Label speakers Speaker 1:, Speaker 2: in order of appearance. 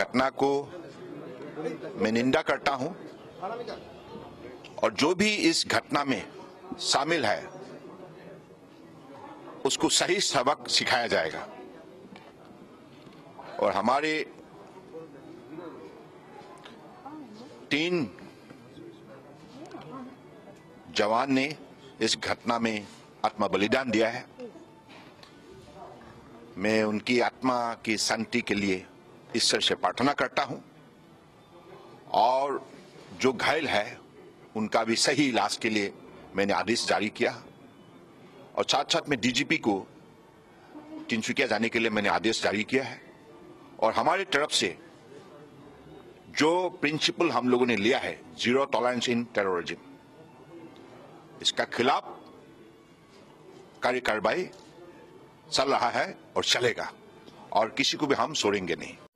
Speaker 1: घटना को मैं निंदा करता हूं और जो भी इस घटना में शामिल है उसको सही सबक सिखाया जाएगा। और हमारे 3 जवान ने इस घटना में आत्मा बलिदान दिया है। मैं उनकी आत्मा की शांति के लिए ईश्वर से प्रार्थना करता हूं और जो घायल है उनका भी सही इलाज के लिए मैंने आदेश जारी किया और साथ साथ में डीजीपी को तिनसुकिया जाने के लिए मैंने आदेश जारी किया है। और हमारी तरफ से जो प्रिंसिपल हम लोगों ने लिया है, जीरो टॉलरेंस इन टेररिज्म, इसका खिलाफ कार्रवाई चल रहा है और चलेगा और किसी को भी हम छोड़ेंगे नहीं।